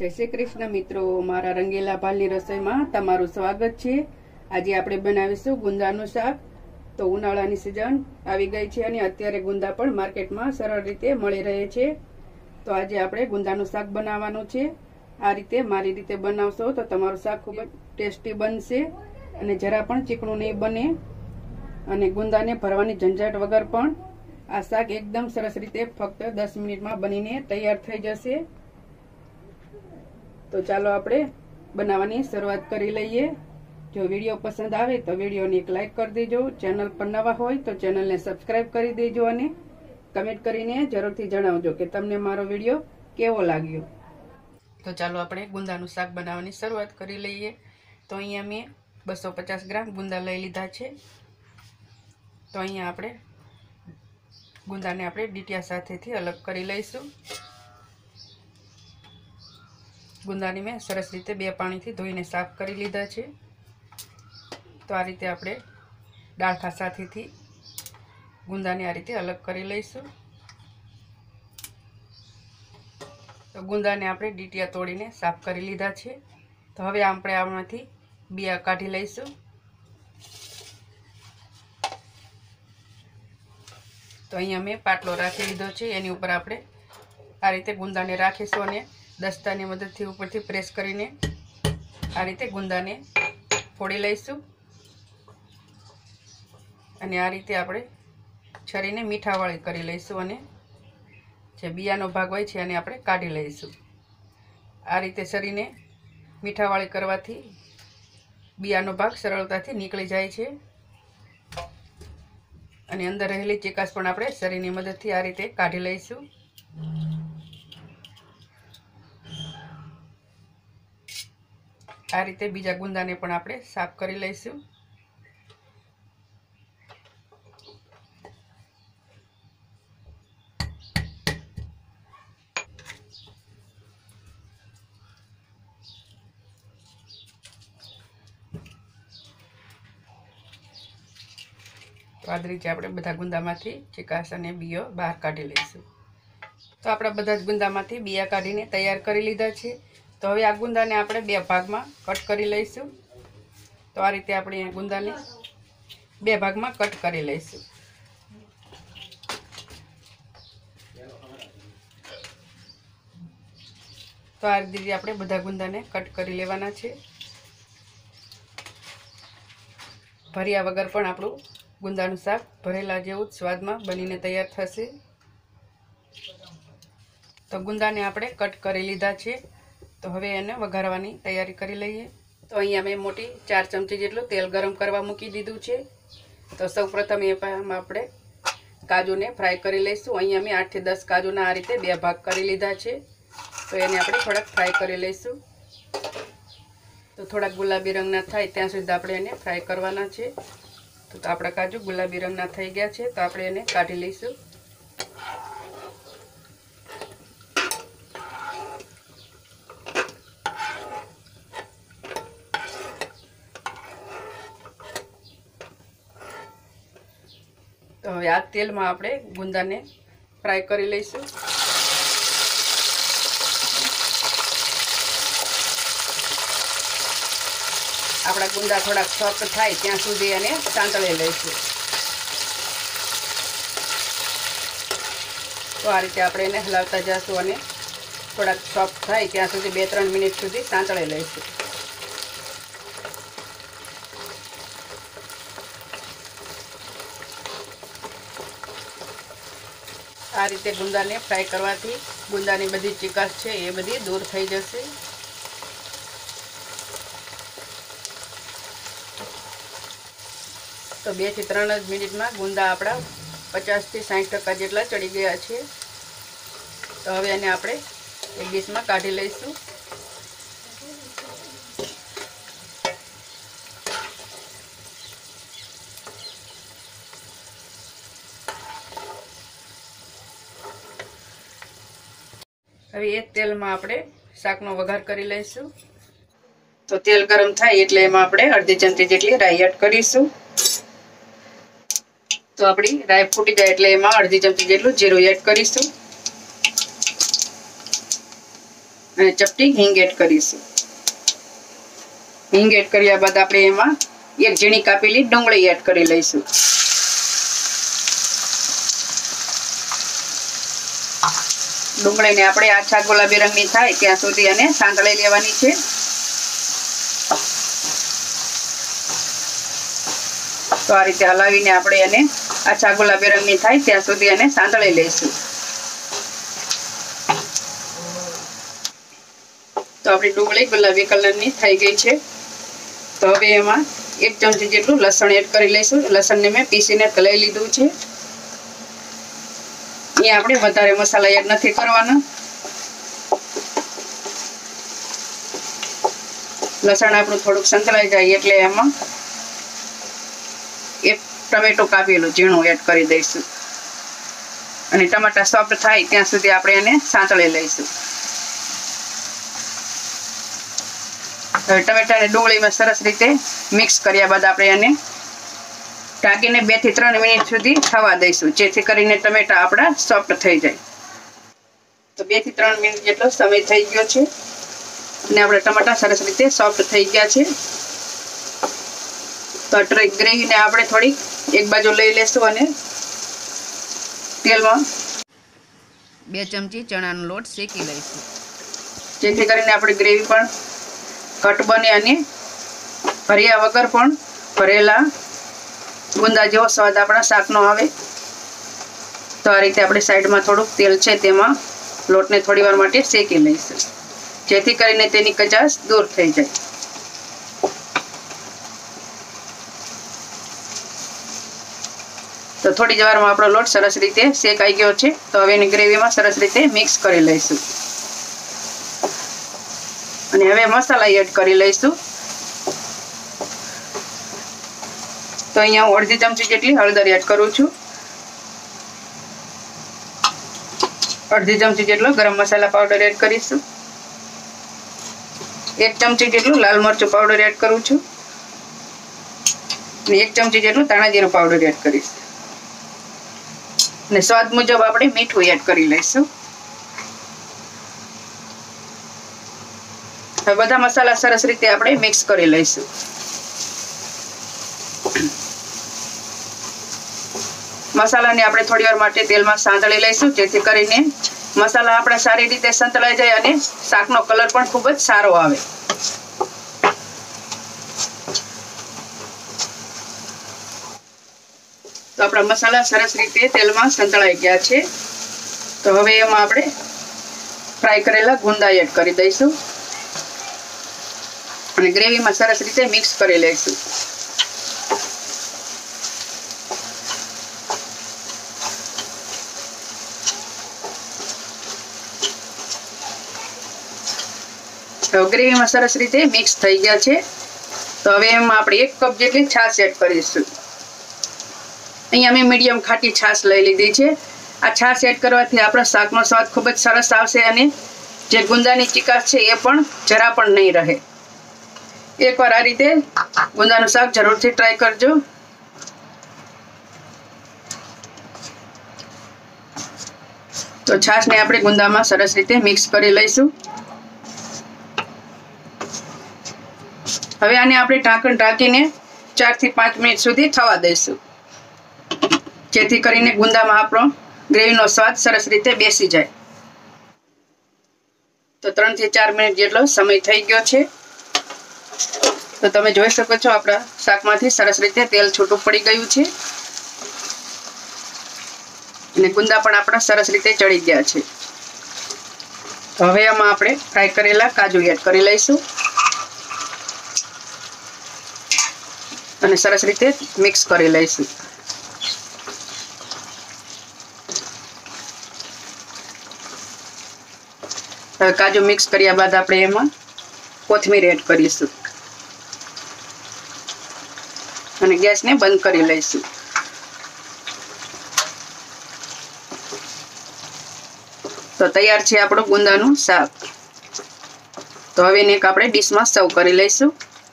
જય શ્રી કૃષ્ણ મિત્રો, મારા રંગીલા ભાલની રસોઈમાં તમારું સ્વાગત છે। આજે આપણે બનાવીશું ગુંદાનું શાક। તો ઉનાળાની સિઝન આવી ગઈ છે અને અત્યારે ગુંદા પણ માર્કેટમાં સરળ રીતે મળી રહે છે। તો આજે આપણે ગુંદાનું શાક બનાવવાનું છે। આ રીતે મારી રીતે બનાવશો તો તમારું શાક ખૂબ જ ટેસ્ટી બનશે અને જરા પણ ચીકણું નહીં બને અને ગુંદાને ભરવાની ઝંઝટ વગર પણ આ શાક એકદમ સરસ રીતે ફક્ત 10 મિનિટમાં બનીને તૈયાર થઈ જશે। તો ચાલો આપણે બનાવવાની શરૂઆત કરી લઈએ। જો વિડીયો પસંદ આવે તો વિડીયોને એક લાઈક કરી દેજો। ચેનલ પર નવા હોય તો ચેનલને સબસ્ક્રાઇબ કરી દેજો અને કમેન્ટ કરીને જરૂરથી જણાવજો કે તમને મારો વિડીયો કેવો લાગ્યો। તો ચાલો આપણે ગુંદાનું શાક બનાવવાની શરૂઆત કરી લઈએ। તો અહીંયા મેં 250 ગ્રામ ગુંદા લઈ લીધા છે। તો અહીંયા આપણે ગુંદાને આપણે ડીટિયા સાથેથી અલગ કરી લઈશું। ગુંદાને મેં સરસ રીતે 2 પાણીથી ધોઈને સાફ કરી લીધા છે। તો આ રીતે આપણે ડાળખા સાથેથી ગુંદાને આ રીતે અલગ કરી લઈશું। તો ગુંદાને આપણે ડીટિયા તોડીને સાફ કરી લીધા છે। તો હવે આપણે આમાંથી બિયા કાઢી લઈશું। તો અહીંયા મેં પાટલો રાખી લીધો છે, એની ઉપર આપણે આ રીતે ગુંદાને રાખીશું અને દસ્તાની મદદથી ઉપરથી પ્રેસ કરીને આ રીતે ગુંદાને ફોડી લઈશું અને આ રીતે આપણે છરીને મીઠાવાળી કરી લઈશું અને જે બિયાનો ભાગ હોય છે એને આપણે કાઢી લઈશું। આ રીતે છરીને મીઠાવાળી કરવાથી બિયાનો ભાગ સરળતાથી નીકળી જાય છે અને અંદર રહેલી ચીકાશ પણ આપણે છરીની મદદથી આ રીતે કાઢી લઈશું। આ રીતે બીજા ગુંદાને પણ આપણે સાફ કરી લઈશું। તો આ રીતે આપણે બધા ગુંદામાંથી ચીકાશ અને બીયો બહાર કાઢી લઈશું। તો આપણા બધા જ ગુંદામાંથી બીયા કાઢીને તૈયાર કરી લીધા છે। તો હવે આ ગુંદાને આપણે 2 ભાગમાં કટ કરી લઈશું। તો આ રીતે આપણે ગુંદાને 2 ભાગમાં કટ કરી લઈશું। તો આ રીતે આપણે બધા ગુંદાને કટ કરી લેવાના છે। ભર્યા વગર પણ આપણું ગુંદાનું શાક ભરેલા જેવું જ સ્વાદમાં બનીને તૈયાર થશે। તો ગુંદાને આપણે કટ કરી લીધા છે। તો હવે એને વઘારવાની તૈયારી કરી લઈએ। તો અહીંયા મેં મોટી 4 ચમચી જેટલું તેલ ગરમ કરવા મૂકી દીધું છે। તો સૌપ્રથમ એમાં આપણે કાજુને ફ્રાય કરી લઈશું। અહીંયા મેં 8 થી 10 કાજુના આ રીતે 2 ભાગ કરી લીધા છે। તો એને આપણે થોડાક ફ્રાય કરી લઈશું। તો થોડાક ગુલાબી રંગના થાય ત્યાં સુધી આપણે એને ફ્રાય કરવાના છે। તો આપણા કાજુ ગુલાબી રંગના થઈ ગયા છે, તો આપણે એને કાઢી લઈશું। તો હવે આ તેલમાં આપણે ગુંદાને ફ્રાય કરી લઈશું। આપણા ગુંદા થોડાક સોફ્ટ થાય ત્યાં સુધી એને સાંતળી લઈશું। તો આ રીતે આપણે એને હલાવતા જઈશું અને થોડાક સોફ્ટ થાય ત્યાં સુધી 2-3 મિનિટ સુધી સાંતળી લઈશું। આ રીતે ગુંદાને ફ્રાય કરવાથી ગુંદાની બધી ચીકાશ છે એ બધી દૂર થઈ જશે। તો 2 થી 3 જ મિનિટમાં ગુંદા આપણા 50 થી 60% જેટલા ચડી ગયા છે। તો હવે એને આપણે એક ડીશમાં કાઢી લઈશું। હવે એ તેલમાં આપણે શાકનો વઘાર કરી લઈશું। તો તેલ ગરમ થાય એટલે એમાં આપણે અડધી ચમચી જેટલી રાઈ એડ કરીશું। તો આપણી રાઈ ફૂટી જાય એટલે એમાં અડધી ચમચી જેટલું જીરું એડ કરીશું। અને ચપટી હિંગ એડ કરીશું. હિંગ એડ કર્યા બાદ આપણે એમાં એક ઝીણી કાપેલી ડુંગળી એડ કરી લઈશું. ડુંગળીને આપણે આછા ગુલાબી રંગની થાય ત્યાં સુધી આને સાંતળી લેવાની છે. તો આ રીતે હલાવીને આપણે એને આછા ગુલાબી રંગની થાય ત્યાં સુધી એને સાંતળી લઈશું. તો આપણી ડુંગળી ગુલાબી કલરની થઈ ગઈ છે. તો હવે એમાં 1 ચમચી જેટલું લસણ એડ કરી લઈશું. લસણને મેં પીસીને કલાઈ લીધું છે. અહીંયા આપણે વધારે મસાલા એડ નથી કરવાના. લસણ આપણું થોડુંક સંતળાઈ જાય એટલે એમાં 1 ટમેટું કાપેલું ઝીણું એડ કરી દઈશું. અને ટમાટા સોફ્ટ થાય ત્યાં સુધી આપણે એને સાંતળી લઈશું. હવે ટમેટા અને ડુંગળીમાં સરસ રીતે મિક્સ કર્યા બાદ આપણે એને ઢાંકીને 2 થી 3 મિનિટ સુધી થવા દઈશું, જેથી કરીને ટમેટા આપણા સોફ્ટ થઈ જાય. તો 2 થી 3 મિનિટ જેટલો સમય થઈ ગયો છે અને આપણા ટમાટા સરસ રીતે સોફ્ટ થઈ ગયા છે. તો ગ્રેવીને આપણે થોડી એક બાજુ લઈ લેશું અને તેલમાં 2 ચમચી ચણાનો લોટ શેકી લઈશું, જેથી કરીને આપણી ગ્રેવી પણ ઘટ બને અને ભર્યા વગર પણ ભરેલા ગુંદા જેવો સ્વાદ આપણા શાકનો આવે. તો આ રીતે આપણે સાઈડમાં થોડુંક તેલ છે તેમાં લોટને થોડી વાર માટે શેકી લઈશું, જેથી કરીને તેની કચાશ દૂર થઈ જાય. તો થોડી જ વારમાં આપણો લોટ સરસ રીતે શેકાઈ ગયો છે. તો હવે એની ગ્રેવીમાં સરસ રીતે મિક્સ કરી લઈશું અને હવે મસાલા એડ કરી લઈશું. તો અહીંયા હું 1/2 ચમચી જેટલી હળદર એડ કરું છું. 1/2 ચમચી જેટલો ગરમ મસાલા પાવડર એડ કરીશું. 1 ચમચી જેટલું લાલ મરચું પાવડર એડ કરું છું અને 1 ચમચી જેટલું ધાણા જીરું પાવડર એડ કરીશું. અને સ્વાદ મુજબ આપણે મીઠું એડ કરી લઈશું. હવે બધા મસાલા સરસ રીતે આપણે મિક્સ કરી લઈશું. મસાલાને આપણે થોડી વાર માટે તેલમાં સાંતળી લઈશું, જેથી કરીને મસાલા આપણા સારી રીતે સંતળાઈ જાય અને શાકનો કલર પણ ખૂબ જ સારો આવે. તો આપણા મસાલા સરસ રીતે તેલમાં સંતળાઈ ગયા છે. તો હવે એમાં આપણે ફ્રાય કરેલા ગુંદા એડ કરી દઈશું અને ગ્રેવીમાં સરસ રીતે મિક્સ કરી લઈશું. ગ્રેવીમાં સરસ રીતે મિક્સ થઈ ગયા છે. તો હવે એમાં આપણે 1 કપ જેટલી છાશ એડ કરીશું. અહીંયા મેં મીડિયમ ખાટી છાશ લઈ લીધી છે. આ છાશ એડ કરવાથી આપણા શાકનો સ્વાદ ખૂબ જ સરસ આવશે અને જે ગુંદાની ચીકાશ છે એ પણ જરા પણ નહીં રહે. એકવાર આ રીતે ગુંદાનું શાક જરૂરથી ટ્રાય કરજો. તો છાશને આપણે ગુંદામાં સરસ રીતે મિક્સ કરી લઈશું. હવે આને આપણે ઢાંકણ ઢાંકીને 4 થી 5 મિનિટ સુધી થવા દઈશું, જેથી કરીને ગુંદામાં આપણો ગ્રેવીનો સ્વાદ સરસ રીતે બેસી જાય. તો 3 થી 4 મિનિટ જેટલો સમય થઈ ગયો છે. તો તમે જોઈ શકો છો આપણા શાકમાંથી સરસ રીતે તેલ છૂટું પડી ગયું છે અને ગુંદા પણ આપણા સરસ રીતે ચડી ગયા છે. તો હવે આમાં આપણે ફ્રાય કરેલા કાજુ એડ કરી લઈશું અને સરસ રીતે મિક્સ કરી લઈશું. હવે કાજુ મિક્સ કર્યા બાદ આપણે એમાં કોથમીર એડ કરીશું અને ગેસને બંધ કરી લઈશું. તો તૈયાર છે આપણું ગુંદાનું શાક. તો હવે એને એક આપણે ડીશમાં સર્વ કરી લઈશું.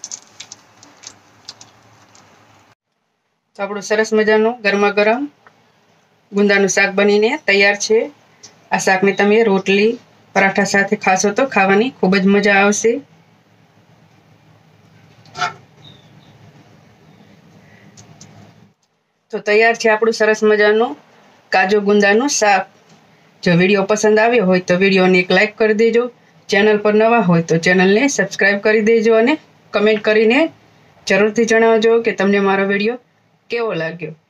તો આપણું સરસ મજાનું ગરમા ગરમ ગુંદાનું શાક બનીને તૈયાર છે. આ શાકને તમે રોટલી, પરાઠા સાથે ખાશો તો ખાવાની ખૂબ જ મજા આવશે. તો તૈયાર છે આપણું સરસ મજાનું કાજુ ગુંદાનું શાક. જો વિડીયો પસંદ આવ્યો હોય તો વિડીયોને એક લાઈક કરી દેજો. ચેનલ પર નવા હોય તો ચેનલને સબસ્ક્રાઈબ કરી દેજો અને કમેન્ટ કરીને જરૂરથી જણાવજો કે તમને મારો વિડીયો કેવો લાગ્યો.